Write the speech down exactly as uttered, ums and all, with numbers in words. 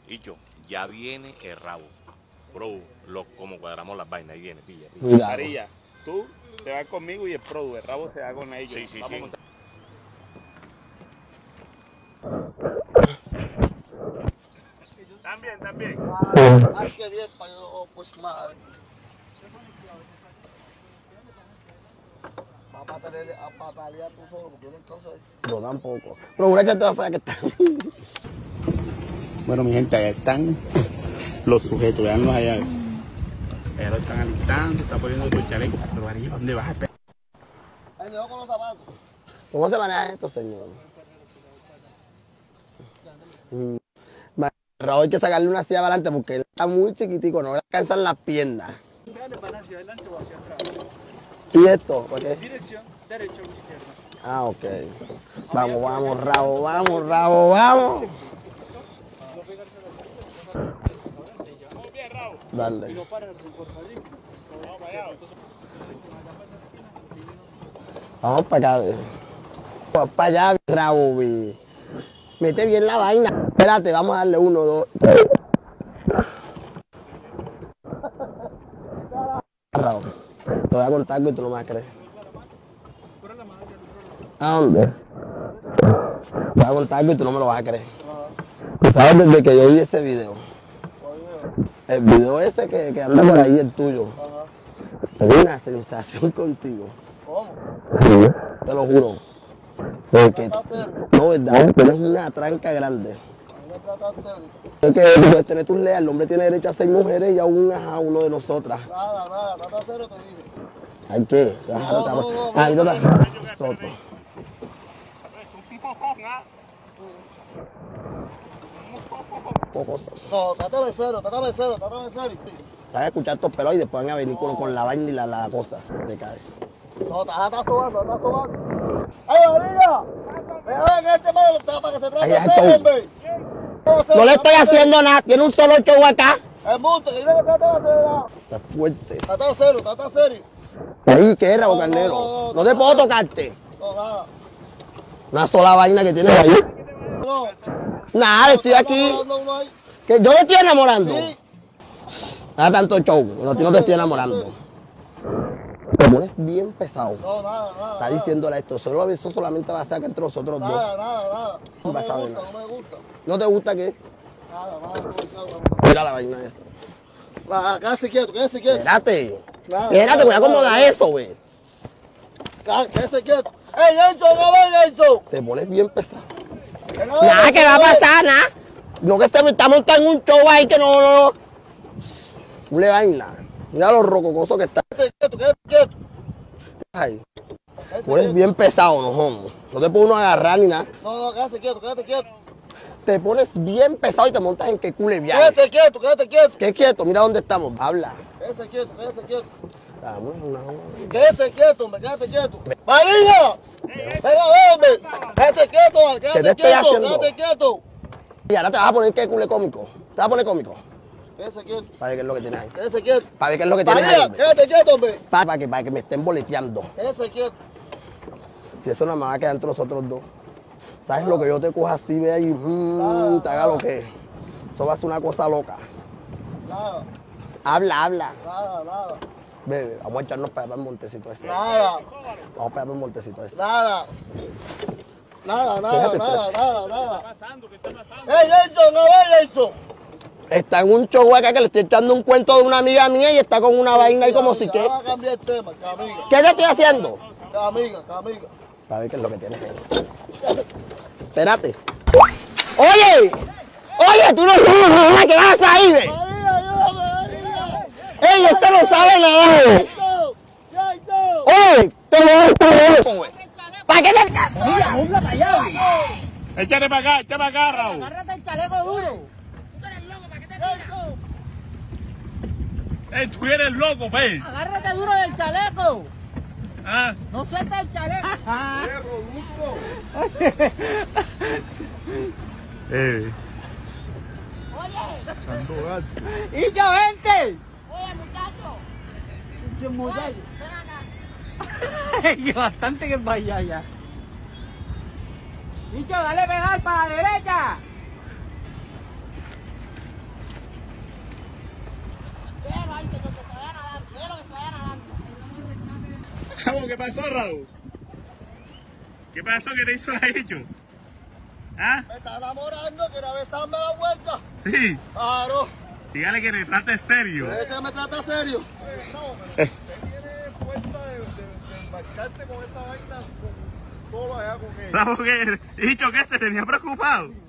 Hicho, ya viene el rabo. Bro, lo, como cuadramos las vainas, ahí viene, pilla, pilla. María, tú te vas conmigo y el Produ, el rabo se va con ellos. Sí, sí, Vamos sí. También, también. Ay, qué bien, pues madre. Va a tener a patalear tú solo, porque yo no entonces. Pero tampoco. Pero una chata fea que está. Bueno, mi gente, allá están los sujetos, veanlos allá. Allá lo están alistando, está poniendo tu chaleco. Pero María, ¿dónde vas a esperar? Ay, me con los zapatos. ¿Cómo se maneja esto, señor? Mm. Raúl hay que sacarle una silla adelante porque él está muy chiquitico, no le alcanzan las piernas. ¿Van hacia adelante o hacia atrás? ¿Y esto? ¿Por qué? Dirección, derecha o izquierda. Ah, ok. Vamos, vamos, Rabo, vamos, Rabo, vamos. Dale. Y no pararse por allí. Vamos para acá. Vamos para allá, Rabo. Vi. Mete bien la vaina. Espérate, vamos a darle uno, dos, tres. Rabo. Te voy a contar algo y tú no me vas a creer. ¿A dónde? Te voy a contar algo y tú no me lo vas a creer. ¿Sabes desde que yo vi ese video? El video ese que, que anda por ahí, el tuyo. Tengo una sensación contigo. ¿Cómo? Sí, te lo juro. Porque, no, verdad, tienes una tranca grande. Es que tú puedes tener tus leyes, el hombre tiene derecho a ser mujeres y aún a uno de nosotras. Nada, nada, trata cero te dije. ¿Hay qué? No, no, no, Ahí no está. Nosotros. Es un popón, ¿ah? Pocos. No, trátame cero, trátame cero, trátame cero. Te vas a escuchar estos pelos y después van a venir con, con la vaina y la, la cosa. Te caes. No, estás estás sobando, estás sobando. ¡Ay, María! Ven, ven, este madre está para que se Ahí trate es el cero, show. hombre. No le estoy haciendo nada, tiene un solo show acá. Es mucho, que yo no trate de cero. Está fuerte. Trata cero, trata cero. Ahí, ¿qué es, Rabo No, no, Carnero? no, no, No te puedo tocarte. No, nada. Una sola vaina que tienes ahí. No. Nada, estoy aquí. No, no, no hay. ¿Que yo te estoy enamorando? Sí. Nada tanto show, no, no te estoy enamorando. Te pones bien pesado. No, nada, nada. Está diciéndole esto, solo eso solamente va a ser entre nosotros dos. Nada, nada, nada. No No me vas a ver gusta, nada. no me gusta. ¿No te gusta qué? Nada, nada, no me gusta. Mira la vaina esa. Ah, quédese quieto, quédese quieto. Espérate. Nada, Espérate, nada, voy a acomodar nada. eso, güey. Ah, quédese quieto. ¡Ey, Nelson, a ver, Nelson! Te pones bien pesado. Que no, Nada, que va a no, pasar, nada. No que se me está montando un show ahí que no, no, no. Una vaina. Mira lo rococoso que está. Quédese quieto, quédese quieto. Ay, Quédese pones quieto. bien pesado, no, homo. No te puedo uno agarrar ni nada. No, no, quédese quieto, quédate quieto. Te pones bien pesado y te montas en que cule viaje. Quédate quieto, quédate quieto. ¿Qué quieto? Mira dónde estamos. Habla. Quédese quieto, quédese quieto. Vamos, no. Quédese quieto, hombre, quédate quieto. ¡María! Venga, hombre. Quédate quieto, ¿Qué te quédate estoy quieto, haciendo? quédate quieto. Y ahora te vas a poner que cule cómico. Te vas a poner cómico. Quédese quieto, Para ver qué es lo que tienes ahí. quédese quieto. Para ver qué es lo que tienes ahí. María, hombre. quédate quieto, hombre. Para, para que, para que me estén boleteando. Quédese quieto. Si eso nada más va a quedar entre nosotros dos. ¿Sabes lo que yo te coja así, ve ahí? Mmm, te haga lo que es. Eso va a ser una cosa loca. Nada, Habla, habla. nada, nada. Bebe, vamos a echarnos para allá para el montecito ese. Nada, Vamos para allá para el montecito ese. nada. Nada, nada, Fíjate, nada, nada, nada. Pasando, ¿qué está pasando? ¡Ey, Nelson, a ver, Nelson! Está en un show acá que le estoy echando un cuento de una amiga mía y está con una vaina ahí como si que... Vamos a cambiar el tema, que amiga. ¿Qué te estoy haciendo? Que amiga, que amiga. Para ver qué es lo que tienes ahí. Espérate. ¡Oye! ¡Oye, tú no sabes nada! ¿Qué vas ahí, ve? María, ayúdame, María. ¡Ey, este no sabe nada! Nelson, Nelson. ¡Oye! ¡Te lo voy a poner, güey! ¿Para qué te casas? Mira, juzga para allá. Échale para acá, échale para acá, Raúl. Agárrate el chaleco duro. Nelson. Eh, tú eres loco, ve. Agárrate duro del chaleco. Ah. No suelta el chaleco. Eh. ¡Y yo, gente! Oye, muchacho, ¡Qué muchacho! ven acá. ¡Y bastante que vaya ya! ¡Bicho, dale pegar para la derecha! ¿qué pasó, Raúl? ¿Qué pasó? ¿Qué te hizo la hecho? ¿Ah? Me está enamorando, quiere besarme la vuelta. Sí. Claro. Dígale que te trate serio. Ese me trata serio. Tiene fuerza de, de, de embarcarse con esa vaina con- solo allá con él. Raúl, ¿qué? Hicho, ¿qué? ¿Te tenía preocupado?